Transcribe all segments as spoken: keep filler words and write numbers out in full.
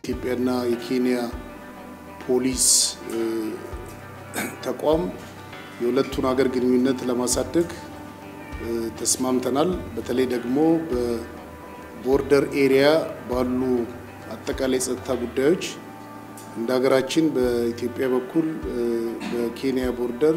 የኢትዮጵያና የኬንያ ፖሊስ ተቋም የሁለቱን ሀገር ግንኙነት ለማሳደግ ተስማምተናል። በተለይ ደግሞ በቦርደር ኤሪያ ባሉ አጠቃላይ ጸጥታ ጉዳዮች እንደ ሀገራችን በኢትዮጵያ በኩል በኬንያ ቦርደር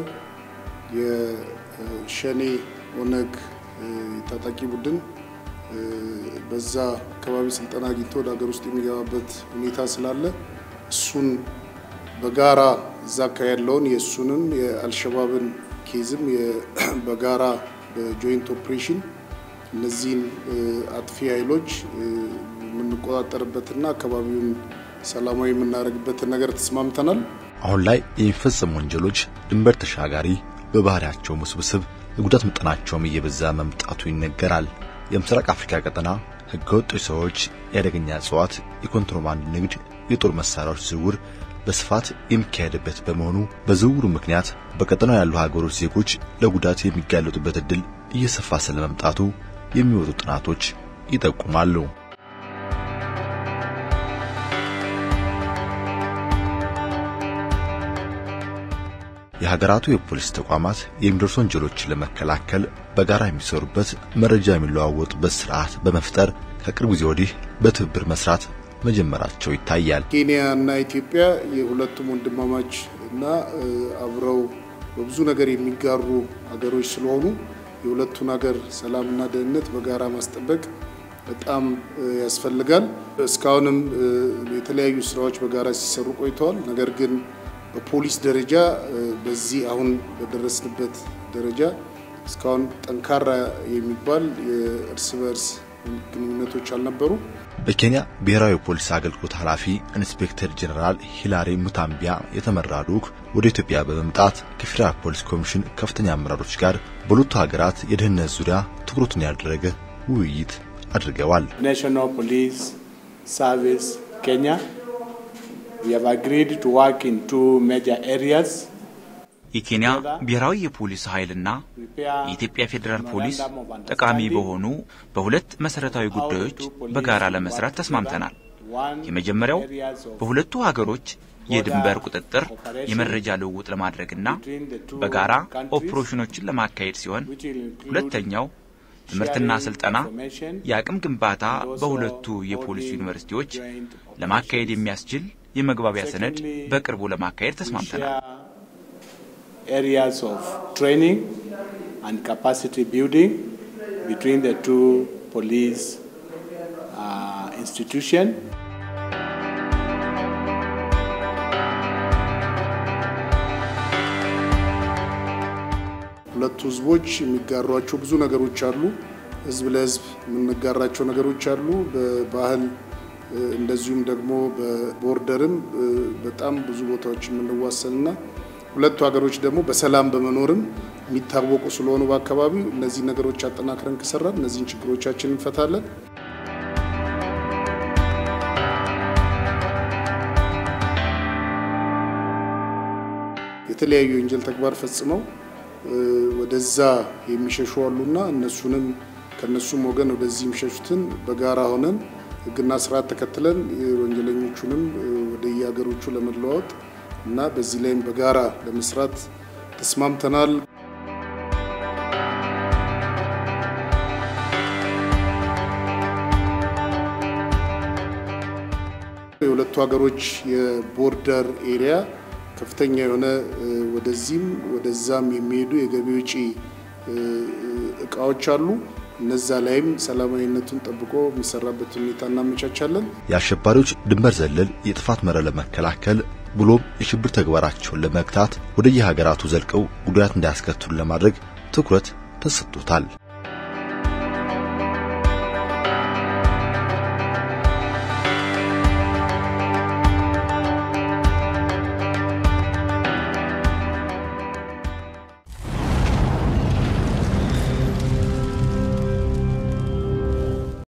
የሸኔ ኦነግ ታጣቂ ቡድን በዛ አካባቢ ስልጠና አግኝቶ ወደ ሀገር ውስጥ የሚገባበት ሁኔታ ስላለ እሱን በጋራ እዛ ያለውን የሱንም የአልሸባብን ኬዝም በጋራ በጆይንት ኦፕሬሽን እነዚህን አጥፊ ኃይሎች የምንቆጣጠርበትና አካባቢውን ሰላማዊ የምናደርግበት ነገር ተስማምተናል። አሁን ላይ የሚፈጸሙ ወንጀሎች ድንበር ተሻጋሪ በባህሪያቸው ውስብስብ የጉዳት መጠናቸውም እየበዛ መምጣቱ ይነገራል። የምስራቅ አፍሪካ ቀጠና ህገወጥ ሰዎች፣ የአደገኛ እጽዋት፣ የኮንትሮባንድ ንግድ፣ የጦር መሳሪያዎች ዝውውር በስፋት የሚካሄድበት በመሆኑ በዝውውሩ ምክንያት በቀጠናው ያሉ ሀገሮች ዜጎች ለጉዳት የሚጋለጡበት እድል እየሰፋ ስለመምጣቱ የሚወጡ ጥናቶች ይጠቁማሉ። የሀገራቱ የፖሊስ ተቋማት የሚደርሱ ወንጀሎችን ለመከላከል በጋራ የሚሰሩበት መረጃ የሚለዋወጡበት ስርዓት በመፍጠር ከቅርብ ጊዜ ወዲህ በትብብር መስራት መጀመራቸው ይታያል። ኬንያና ኢትዮጵያ የሁለቱም ወንድማማች እና አብረው በብዙ ነገር የሚጋሩ ሀገሮች ስለሆኑ የሁለቱን ሀገር ሰላምና ደህንነት በጋራ ማስጠበቅ በጣም ያስፈልጋል። እስካሁንም የተለያዩ ስራዎች በጋራ ሲሰሩ ቆይተዋል። ነገር ግን በፖሊስ ደረጃ በዚህ አሁን በደረስንበት ደረጃ እስካሁን ጠንካራ የሚባል የእርስ በርስ ግንኙነቶች አልነበሩ። በኬንያ ብሔራዊ ፖሊስ አገልግሎት ኃላፊ ኢንስፔክተር ጀነራል ሂላሪ ሙታምቢያ የተመራው ልዑክ ወደ ኢትዮጵያ በመምጣት ከፌደራል ፖሊስ ኮሚሽን ከፍተኛ አመራሮች ጋር በሁለቱ ሀገራት የደህንነት ዙሪያ ትኩረቱን ያደረገ ውይይት አድርገዋል። ናሽናል ፖሊስ ሰርቪስ ኬንያ we have agreed to work in two major areas. የኬንያ ብሔራዊ የፖሊስ ኃይልና የኢትዮጵያ ፌደራል ፖሊስ ጠቃሚ በሆኑ በሁለት መሰረታዊ ጉዳዮች በጋራ ለመስራት ተስማምተናል። የመጀመሪያው በሁለቱ ሀገሮች የድንበር ቁጥጥር የመረጃ ልውውጥ ለማድረግና በጋራ ኦፕሬሽኖችን ለማካሄድ ሲሆን ሁለተኛው ትምህርትና ስልጠና የአቅም ግንባታ በሁለቱ የፖሊስ ዩኒቨርሲቲዎች ለማካሄድ የሚያስችል የመግባቢያ ሰነድ በቅርቡ ለማካሄድ ተስማምተናል። Areas of training and capacity building between the two police uh, institutions. ሁለቱ ህዝቦች የሚጋሯቸው ብዙ ነገሮች አሉ። ህዝብ ለህዝብ የምንጋራቸው ነገሮች አሉ። በባህል እንደዚሁም ደግሞ በቦርደርም በጣም ብዙ ቦታዎች የምንዋሰንና ሁለቱ ሀገሮች ደግሞ በሰላም በመኖርም የሚታወቁ ስለሆኑ በአካባቢው እነዚህ ነገሮች አጠናክረን ከሰራን እነዚህን ችግሮቻችንን እንፈታለን። የተለያዩ ወንጀል ተግባር ፈጽመው ወደዛ የሚሸሹ አሉና እነሱንም ከነሱም ወገን ወደዚህ የሚሸሹትን በጋራ ሆነን ህግና ስርዓት ተከትለን ወንጀለኞቹንም ወደ የሀገሮቹ ለመለዋወጥ እና በዚህ ላይም በጋራ ለመስራት ተስማምተናል። የሁለቱ ሀገሮች የቦርደር ኤሪያ ከፍተኛ የሆነ ወደዚህም ወደዛም የሚሄዱ የገቢ ወጪ እቃዎች አሉ። እነዛ ላይም ሰላማዊነቱን ጠብቆ የሚሰራበት ሁኔታ እናመቻቻለን። የአሸባሪዎች ድንበር ዘለል የጥፋት መረብ ለመከላከል ብሎም የሽብር ተግባራቸውን ለመግታት ወደ የሀገራቱ ዘልቀው ጉዳት እንዳያስከትሉ ለማድረግ ትኩረት ተሰጥቶታል።